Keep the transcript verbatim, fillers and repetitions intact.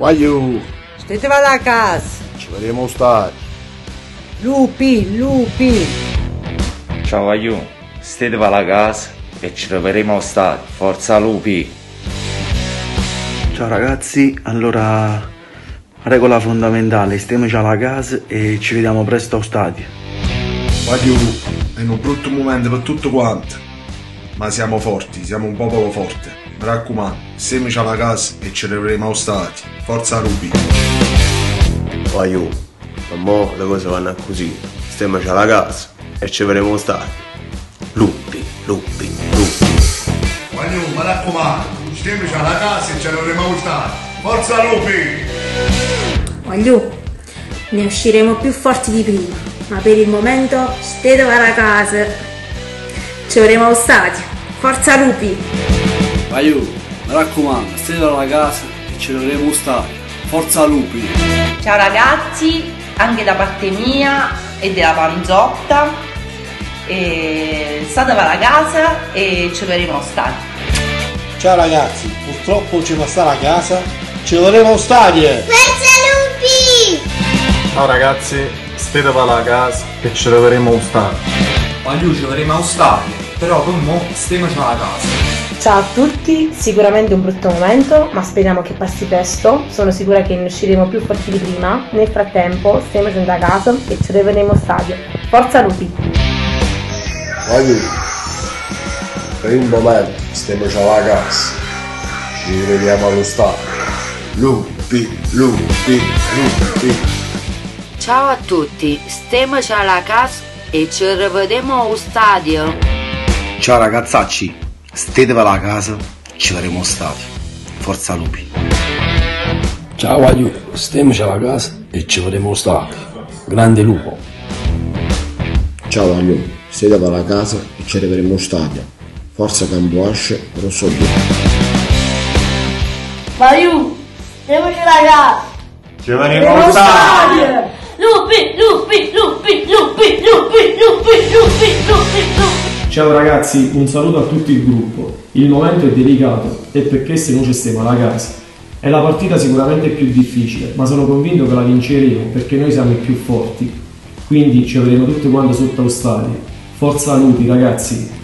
Voglio! Steteva alla casa! Ci vedremo stare! Lupi, lupi! Ciao Aiù, steteva alla casa e ci troveremo stati. Forza lupi! Ciao ragazzi, allora regola fondamentale, stiamoci alla casa e ci vediamo presto allo stadio. Voglio! È un brutto momento per tutto quanto, ma siamo forti, siamo un popolo forte. Mi raccomando, stiamoci alla casa e ci troveremo allo stadio. Forza lupi! Voglio! Ma mo le cose vanno così, stiamoci alla casa e ci vedremo stati. Lupi, lupi, lupi. Voglio, mi raccomando, stiamoci alla casa e ci dovremo stare. Forza lupi! Voglio, ne usciremo più forti di prima, ma per il momento state alla casa. Ci vedremo allo stadio. Forza lupi! Voglio, mi raccomando, state alla casa e ci dovremo stare. Forza lupi! Ciao ragazzi, anche da parte mia e della Panzotta, e state alla casa e ci vedremo stare. Ciao ragazzi, purtroppo ci sta a casa, ci vedremo allo stadio. Forza lupi! Ciao ragazzi, state alla casa e ci troveremo allo stadio. Voglio, ci vedremo allo stadio, però con mo stiamoci alla casa. Ciao a tutti, sicuramente un brutto momento, ma speriamo che passi presto. Sono sicura che ne usciremo più forti di prima. Nel frattempo, stiamo a casa e ci vedremo allo stadio. Forza lupi! Voglio! Per un momento stiamoci alla casa, ci vediamo allo stadio. Lupi, lupi, lupi! Ciao a tutti, stiamoci alla casa e ci rivediamo allo stadio. Ciao ragazzacci, statevi alla casa, ci vedremo allo stadio. Forza lupi! Ciao Voglio, stiamoci alla casa e ci vedremo allo stadio. Grande lupo! Ciao Voglio, statevi alla casa e ci vedremo allo stadio. Forza Cambuasce, rosso blu. Voglio, stiamoci alla casa! Ci vedremo allo stadio! Lupi, lupi, lupi, lupi, lupi, lupi, lupi, lupi, lupi. Ciao ragazzi, un saluto a tutto il gruppo. Il momento è delicato e perché se non ci stiamo alla casa. È la partita sicuramente più difficile, ma sono convinto che la vinceremo perché noi siamo i più forti. Quindi ci vedremo tutti quanti sotto lo stadio. Forza lupi ragazzi!